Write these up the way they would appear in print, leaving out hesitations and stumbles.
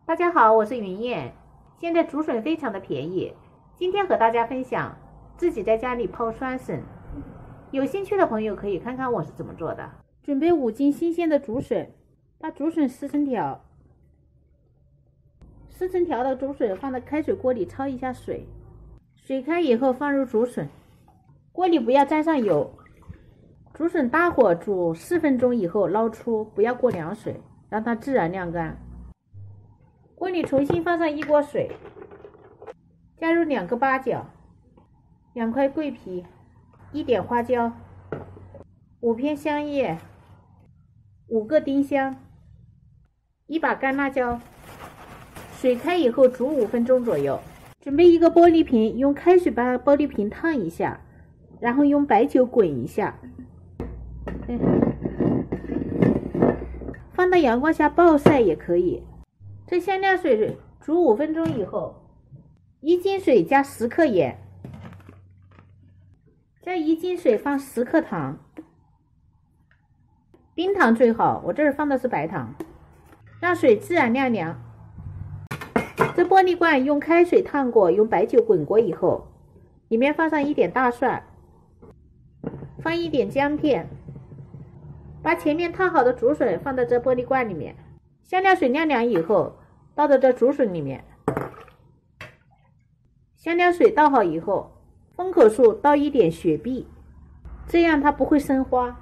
大家好，我是云燕。现在竹笋非常的便宜，今天和大家分享自己在家里泡酸笋。有兴趣的朋友可以看看我是怎么做的。准备5斤新鲜的竹笋，把竹笋撕成条，撕成条的竹笋放到开水锅里焯一下水，水开以后放入竹笋，锅里不要沾上油。竹笋大火煮4分钟以后捞出，不要过凉水，让它自然晾干。锅里重新放上1锅水，加入2个八角、2块桂皮、1点花椒、5片香叶、5个丁香、1把干辣椒。水开以后煮5分钟左右。准备一个玻璃瓶，用开水把玻璃瓶烫一下，然后用白酒滚一下，放到阳光下暴晒也可以。这香料水煮5分钟以后，1斤水加10克盐，加1斤水放10克糖，冰糖最好，我这儿放的是白糖，让水自然晾凉。这玻璃罐用开水烫过，用白酒滚过以后，里面放上1点大蒜，放1点姜片，把前面烫好的竹笋放到这玻璃罐里面，香料水晾凉以后倒到这竹笋里面。香料水倒好以后，封口处倒1点雪碧，这样它不会生花。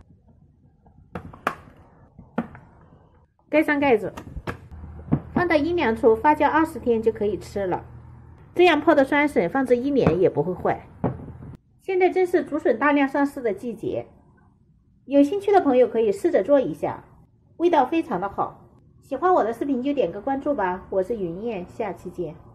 盖上盖子，放到阴凉处发酵20天就可以吃了。这样泡的酸笋放置1年也不会坏。现在正是竹笋大量上市的季节，有兴趣的朋友可以试着做一下，味道非常的好。喜欢我的视频就点个关注吧，我是云燕，下期见。